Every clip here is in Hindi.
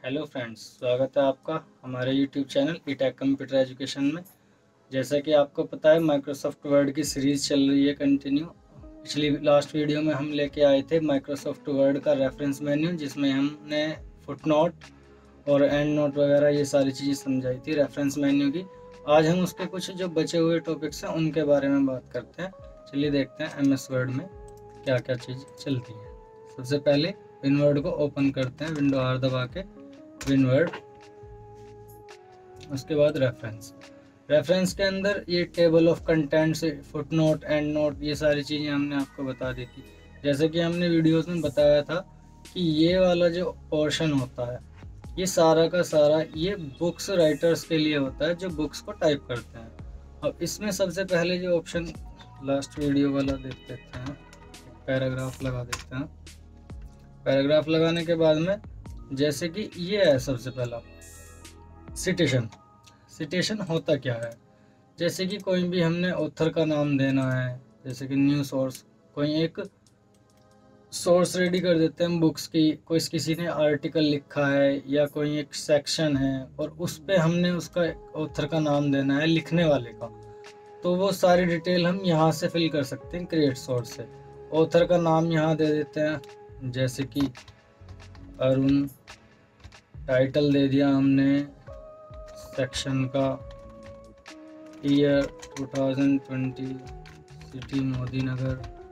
हेलो फ्रेंड्स, स्वागत है आपका हमारे YouTube channel eTech computer education में। जैसा कि आपको पता है, माइक्रोसॉफ्ट वर्ड की सीरीज़ चल रही है कंटिन्यू। पिछली लास्ट वीडियो में हम लेके आए थे माइक्रोसॉफ्ट वर्ड का रेफरेंस मेन्यू, जिसमें हमने फुटनोट और एंड नोट वगैरह ये सारी चीज़ें समझाई थी रेफरेंस मेन्यू की। आज हम उसके कुछ जो बचे हुए टॉपिक्स हैं उनके बारे में बात करते हैं। चलिए देखते हैं एमएस वर्ड में क्या क्या चीज़ चलती है। सबसे पहले विनवर्ड को ओपन करते हैं, विंडो आर दबा के विनवर्ड। उसके बाद रेफरेंस के अंदर ये table of contents, footnote, endnote, ये सारी चीज़ें हमने आपको बता दी थी। जैसे कि हमने वीडियोस में बताया था कि ये वाला जो पोर्शन होता है ये सारा का सारा ये बुक्स राइटर्स के लिए होता है जो बुक्स को टाइप करते हैं। अब इसमें सबसे पहले जो ऑप्शन लास्ट वीडियो वाला देख लेते हैं, पैराग्राफ लगा देते हैं। पैराग्राफ लगाने के बाद में जैसे कि ये है सबसे पहला सिटेशन होता क्या है। जैसे कि कोई भी हमने ऑथर का नाम देना है, जैसे कि न्यू सोर्स, कोई एक सोर्स रेडी कर देते हैं बुक्स की, कोई किसी ने आर्टिकल लिखा है या कोई एक सेक्शन है और उस पे हमने उसका ऑथर का नाम देना है, लिखने वाले का, तो वो सारी डिटेल हम यहाँ से फिल कर सकते हैं क्रिएट सोर्स से। ऑथर का नाम यहाँ दे देते हैं, जैसे कि अरुण, टाइटल दे दिया हमने सेक्शन का year 2020, city Modinagar,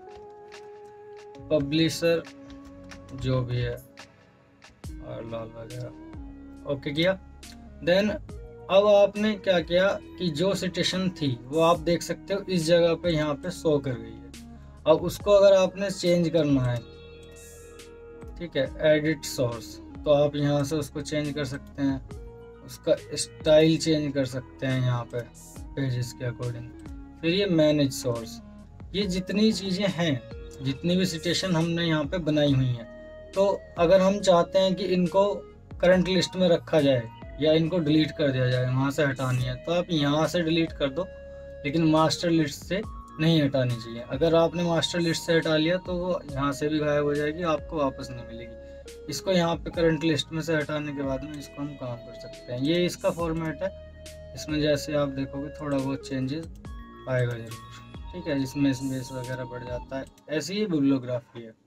publisher जो भी है और लाल वगैरह, ओके किया। देन अब आपने क्या किया कि जो सिटेशन थी वो आप देख सकते हो इस जगह पे यहाँ पे शो कर गई है। अब उसको अगर आपने चेंज करना है, ठीक है, एडिट सोर्स, तो आप यहाँ से उसको चेंज कर सकते हैं, उसका स्टाइल चेंज कर सकते हैं यहाँ पे पेजेस के अकॉर्डिंग। फिर ये मैनेज सोर्स, ये जितनी चीज़ें हैं, जितनी भी सिटेशन हमने यहाँ पे बनाई हुई हैं, तो अगर हम चाहते हैं कि इनको करंट लिस्ट में रखा जाए या इनको डिलीट कर दिया जाए, वहाँ से हटानी है, तो आप यहाँ से डिलीट कर दो, लेकिन मास्टर लिस्ट से नहीं हटानी चाहिए। अगर आपने मास्टर लिस्ट से हटा लिया तो वो यहाँ से भी गायब हो जाएगी, आपको वापस नहीं मिलेगी। इसको यहाँ पे करंट लिस्ट में से हटाने के बाद में इसको हम काम कर सकते हैं। ये इसका फॉर्मेट है। इसमें जैसे आप देखोगे थोड़ा बहुत चेंजेस आएगा जरूर, ठीक है, इसमें स्पेस वगैरह बढ़ जाता है। ऐसी ही बिब्लियोग्राफी है,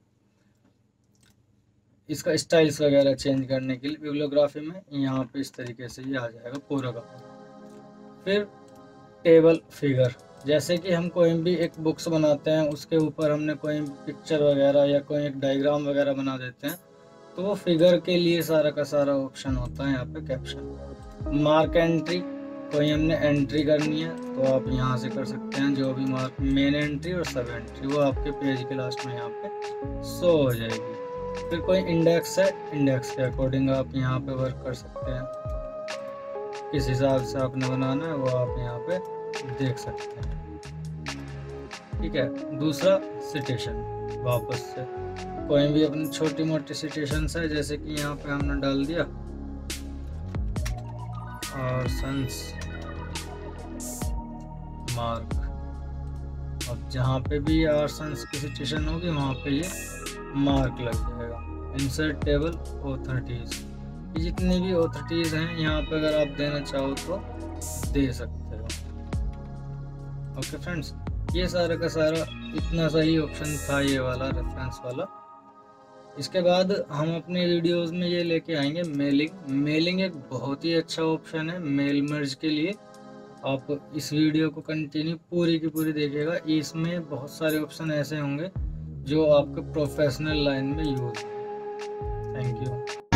इसका स्टाइल्स वगैरह चेंज करने के लिए बिब्लियोग्राफी में यहाँ पे इस तरीके से ये आ जाएगा पूरा का। फिर टेबल फिगर, जैसे कि हम कोई भी एक बुक्स बनाते हैं, उसके ऊपर हमने कोई पिक्चर वगैरह या कोई एक डायग्राम वगैरह बना देते हैं, तो वो फिगर के लिए सारा का सारा ऑप्शन होता है यहाँ पे कैप्शन। मार्क एंट्री, कोई हमने एंट्री करनी है तो आप यहाँ से कर सकते हैं, जो भी मार्क, मेन एंट्री और सब एंट्री, वो आपके पेज के लास्ट में यहाँ पे शो हो जाएगी। फिर कोई इंडेक्स है, इंडेक्स के अकॉर्डिंग आप यहाँ पे वर्क कर सकते हैं, किस हिसाब से आपने बनाना है वो आप यहाँ पे देख सकते हैं, ठीक है। दूसरा सिटेशन, वापस से कोई भी अपनी छोटी मोटी सिटेशंस है, जैसे कि यहाँ पे हमने डाल दिया और सन्स मार्क। अब जहाँ पे भी आर्सन्स की सिटेशन होगी वहाँ पे ये मार्क लग जाएगा। इंसर्ट टेबल ऑथोरिटीज, ये जितनी भी ऑथोरिटीज हैं यहाँ पे अगर आप देना चाहो तो दे सकते हो। ओके फ्रेंड्स, ये सारा का सारा इतना सही ऑप्शन था ये वाला रेफरेंस वाला। इसके बाद हम अपने वीडियोस में ये लेके आएंगे मेलिंग एक बहुत ही अच्छा ऑप्शन है मेल मर्ज के लिए। आप इस वीडियो को कंटिन्यू पूरी की पूरी देखिएगा, इसमें बहुत सारे ऑप्शन ऐसे होंगे जो आपके प्रोफेशनल लाइन में यूज। Thank you.